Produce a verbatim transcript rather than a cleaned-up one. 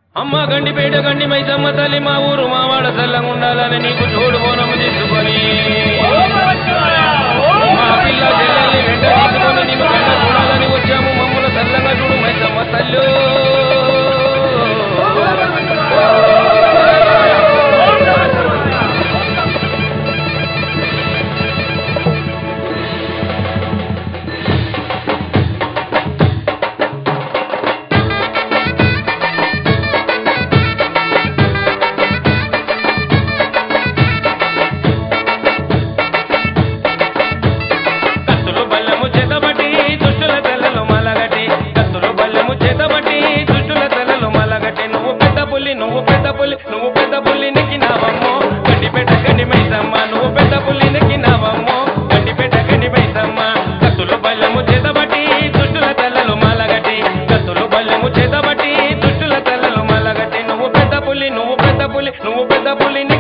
అమ్మ గండిపేట గండి మైసమ్మ తల్లి మా ఊరు మావాడ చల్లంగా ఉండాలని నీకు తోడు బోనము తీసుకొని మా పిల్ల చెల్లెల్ని వెంట తీసుకొని నీకు వెంట చూడాలని వచ్చాము. మమ్మల చల్లంగా చూడు మైసమ్మ తల్లి. నువ్వు పెద్ద పులి నువ్వు పెద్ద పులి నెక్కినావమ్మో గండిపేట గండి మైసమ్మ. నువ్వు పెద్ద పులి నెక్కినావమ్మో గండిపేట గండి మైసమ్మ. కత్తులు బల్లెము చేతబట్టి దుష్టుల తల్లలు మాలగట్టి కత్తులు బల్లెము చేతబట్టి దుష్టుల తల్లలు మాలగట్టి నువ్వు పెద్ద పులి నువ్వు పెద్ద పులి నువ్వు పెద్ద పులి